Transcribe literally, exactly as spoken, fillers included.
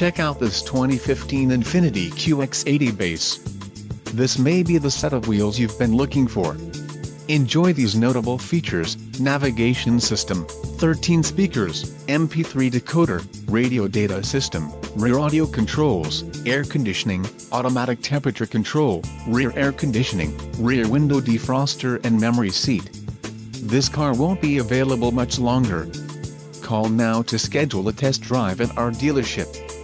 Check out this twenty fifteen INFINITI Q X eighty base. This may be the set of wheels you've been looking for. Enjoy these notable features: navigation system, thirteen speakers, M P three decoder, radio data system, rear audio controls, air conditioning, automatic temperature control, rear air conditioning, rear window defroster and memory seat. This car won't be available much longer. Call now to schedule a test drive at our dealership.